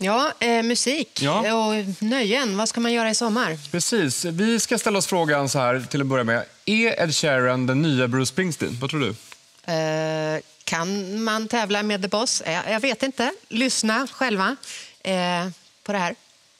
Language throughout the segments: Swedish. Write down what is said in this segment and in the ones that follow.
Ja, musik och nöjen. Vad ska man göra i sommar? Precis. Vi ska ställa oss frågan så här till att börja med. Är Ed Sheeran den nya Bruce Springsteen? Vad tror du? Kan man tävla med The Boss? Jag vet inte. Lyssna själva på det här.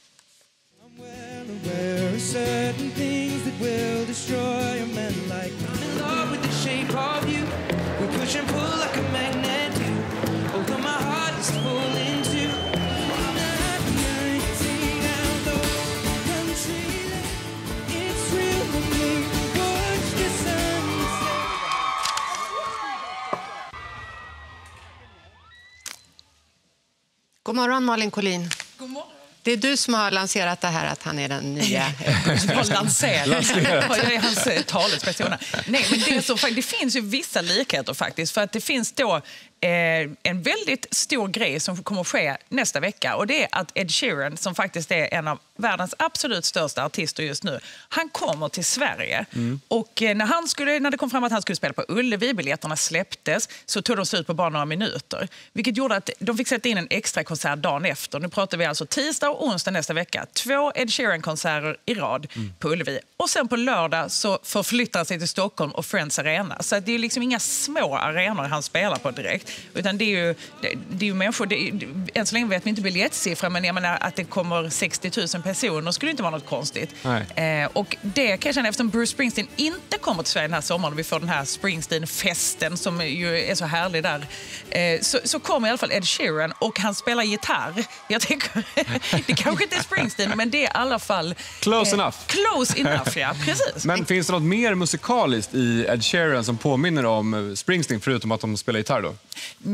God morgon, Malin Collin. God morgon. Det är du som har lanserat det här att han är den nya... lanserat. Jag är hans talesperson. Nej, men det finns ju vissa likheter faktiskt. För att det finns då en väldigt stor grej som kommer att ske nästa vecka. Och det är att Ed Sheeran, som faktiskt är en av världens absolut största artister just nu, han kommer till Sverige. Och när det kom fram att han skulle spela på Ullevi, biljetterna släpptes, så tog de slut på bara några minuter. Vilket gjorde att de fick sätta in en extra konsert dagen efter. Nu pratar vi alltså tisdag och onsdag nästa vecka. 2 Ed Sheeran-konserter i rad på Ullevi. Och sen på lördag så förflyttar han sig till Stockholm och Friends Arena. Så det är liksom inga små arenor han spelar på direkt. Utan det är ju människor... än så länge vet vi inte biljettsiffra, men jag menar att det kommer 60 000 personer skulle inte vara något konstigt. Och det kan jag känna, eftersom Bruce Springsteen inte kommer till Sverige den här sommaren och vi får den här Springsteen-festen som ju är så härlig där, så kommer i alla fall Ed Sheeran och han spelar gitarr. Jag tänker, det kanske inte är Springsteen, men det är i alla fall... Close enough. Close enough, ja. Precis. Men finns det något mer musikaliskt i Ed Sheeran som påminner om Springsteen förutom att de spelar gitarr då?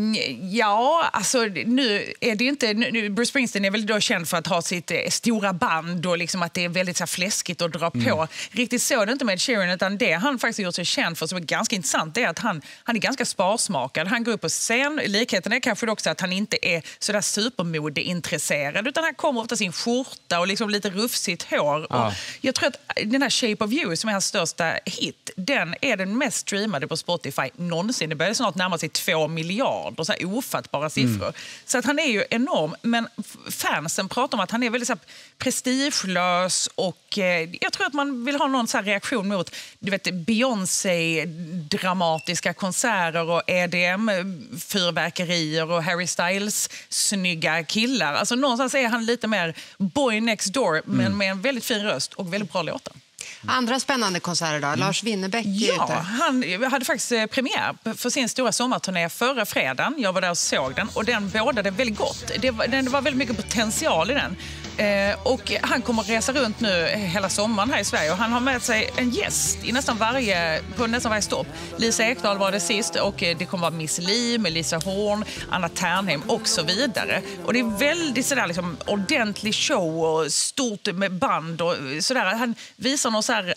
Ja, alltså nu är det inte... Bruce Springsteen är väl då känd för att ha sitt stora band och liksom att det är väldigt så här fläskigt att dra på. Riktigt så är det inte med Ed Sheeran, utan det han faktiskt gjort sig känd för som är ganska intressant är att han är ganska sparsmakad. Han går upp på scen. Likheten är kanske också att han inte är så där supermodeintresserad, utan han kommer ofta sin skjorta och liksom lite rufsigt hår. Och jag tror att den här Shape of You som är hans största hit, den är den mest streamade på Spotify någonsin. Det börjar snart närma sig 2 miljarder, så här ofattbara siffror. Så att han är ju enorm, men fansen pratar om att han är väldigt så här prestigelös och jag tror att man vill ha någon så här reaktion mot, du vet, Beyoncé-dramatiska konserter och EDM-fyrverkerier och Harry Styles snygga killar. Alltså någonstans är han lite mer boy next door, men med en väldigt fin röst och väldigt bra låtar. Andra spännande konserter då? Lars Winnerbäck är ute. Han hade faktiskt premiär för sin stora sommarturné förra fredagen. Jag var där och såg den och den bådade väldigt gott. Det var väldigt mycket potential i den. Och han kommer att resa runt nu hela sommaren här i Sverige och han har med sig en gäst på nästan varje stopp. Lisa Ekdahl var det sist och det kommer vara Miss Li, Melissa Horn, Anna Ternheim och så vidare. Och det är väldigt sådär liksom ordentlig show och stort med band och sådär. Han visar någon så här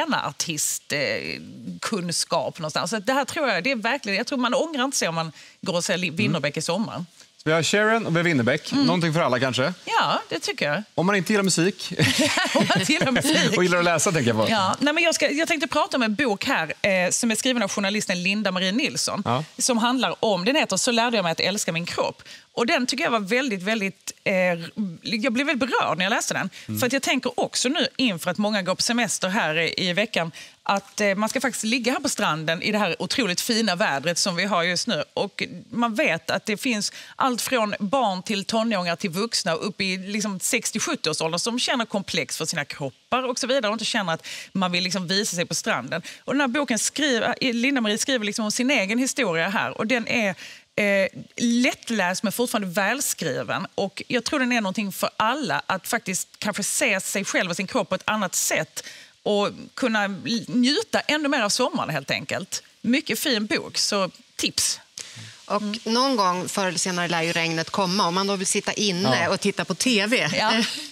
arenaartistkunskap någonstans. Så det här tror jag, det är verkligen, jag tror man ångrar inte sig om man går och ser Winnerbäck i sommar. Vi har Sheeran och vi har Winnerbäck. Någonting för alla kanske? Ja, det tycker jag. Om man inte gillar musik. Om man inte gillar musik. Och gillar att läsa, tänker jag på. Ja, nej, men jag tänkte prata om en bok här som är skriven av journalisten Linda Marie Nilsson. Som handlar om, den heter Så lärde jag mig att älska min kropp. Och den tycker jag var väldigt, väldigt... jag blev väldigt berörd när jag läste den. För att jag tänker också nu inför att många går på semester här i veckan att man ska faktiskt ligga här på stranden i det här otroligt fina vädret som vi har just nu. Och man vet att det finns allt från barn till tonåringar till vuxna upp i liksom 60-70-årsåldern som känner komplex för sina kroppar och så vidare och inte känner att man vill liksom visa sig på stranden. Och den här boken Linda Marie skriver liksom om sin egen historia här och den är lättläst men fortfarande välskriven och jag tror den är någonting för alla att faktiskt kanske se sig själv och sin kropp på ett annat sätt och kunna njuta ännu mer av sommaren helt enkelt. Mycket fin bok, så tips. Och någon gång förr eller senare lär ju regnet komma om man då vill sitta inne och titta på tv. Ja.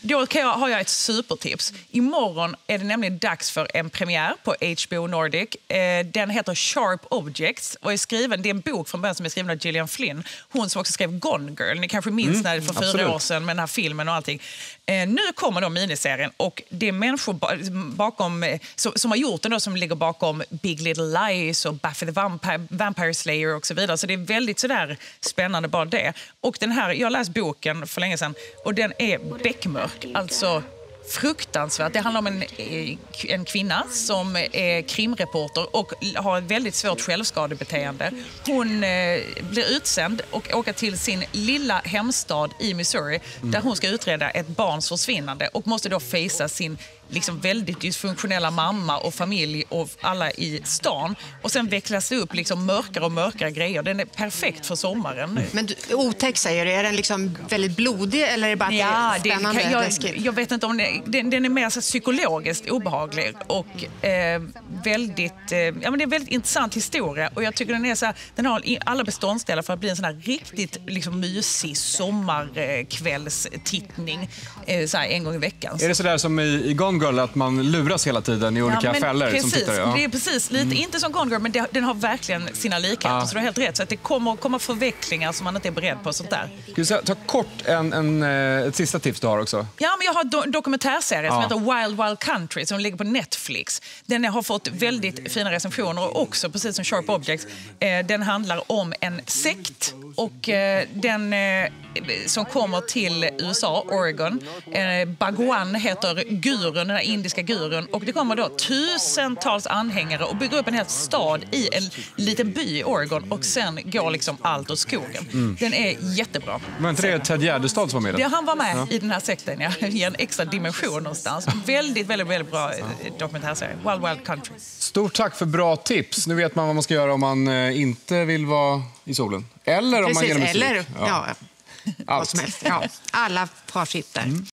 Då har jag ett supertips. Imorgon är det nämligen dags för en premiär på HBO Nordic. Den heter Sharp Objects och det är en bok från början som är skriven av Gillian Flynn. Hon som också skrev Gone Girl. Ni kanske minns när det för 4 år sedan med den här filmen och allting. Nu kommer då miniserien och det är människor bakom, som har gjort den då, som ligger bakom Big Little Lies och Buffy the Vampire Slayer och så vidare. Så det är väldigt sådär spännande bara det. Och den här, jag läste boken för länge sedan och den är beckmörk, alltså fruktansvärt. Det handlar om en kvinna som är krimreporter och har ett väldigt svårt självskadebeteende. Hon blir utsänd och åker till sin lilla hemstad i Missouri där hon ska utreda ett barns försvinnande och måste då fejsa sin liksom väldigt dysfunktionella mamma och familj och alla i stan. Och sen vecklas det upp liksom mörkare och mörkare grejer. Den är perfekt för sommaren. Men otäck säger du, är den liksom väldigt blodig eller är det bara spännande? Jag vet inte om den är mer så psykologiskt obehaglig och väldigt, det är en väldigt intressant historia och jag tycker den har alla beståndsdelar för att bli en sån här riktigt liksom mysig sommarkvällstittning så här en gång i veckan. Är det så där som i Gone Girl att man luras hela tiden i olika fällor? Precis, som tittare? Ja. Det är precis lite, inte som Gone Girl, men den har verkligen sina likheter, så det är helt rätt. Så att det kommer förvecklingar som man inte är beredd på. Sånt där. Ta kort ett sista tips du har också. Ja, men jag har en dokumentärserie som heter Wild Wild Country som ligger på Netflix. Den har fått väldigt fina recensioner och också, precis som Sharp Objects, den handlar om en sekt och den som kommer till USA, Oregon. Bhagwan heter gurun, den här indiska gurun, och det kommer då tusentals anhängare och bygger upp en hel stad i en liten by i Oregon och sen går liksom allt åt skogen. Den är jättebra. Men inte det Ted Gärdestad som var med? Ja, han var med i den här sekten, i en extra dimension någonstans. Väldigt, väldigt, väldigt bra dokumentärserie. Wild Wild Country. Stort tack för bra tips. Nu vet man vad man ska göra om man inte vill vara i solen. Eller om man gillar musik. Eller, vad som helst. Ja, alla har sitt där.